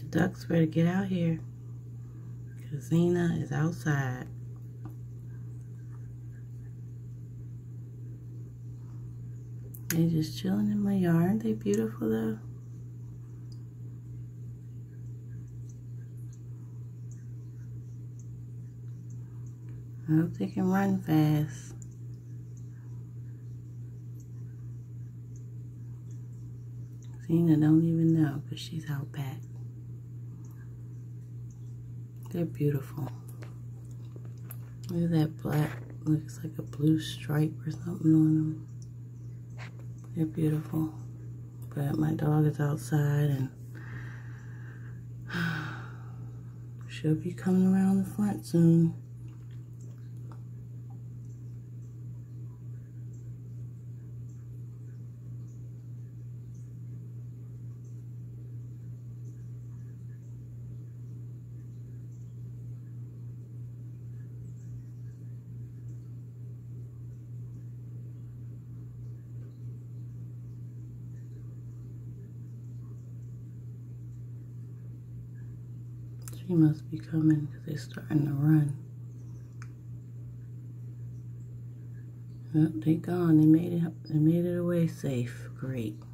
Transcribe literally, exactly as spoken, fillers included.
The ducks better get out here, because Xena is outside. They just chilling in my yard. Aren't they beautiful though? I hope they can run fast. Xena don't even know because she's out back. They're beautiful. Look at that black, looks like a blue stripe or something on them. They're beautiful. But my dog is outside and she'll be coming around the front soon. She must be coming because they're starting to run. Oh, they gone. They made it. They made it away safe. Great.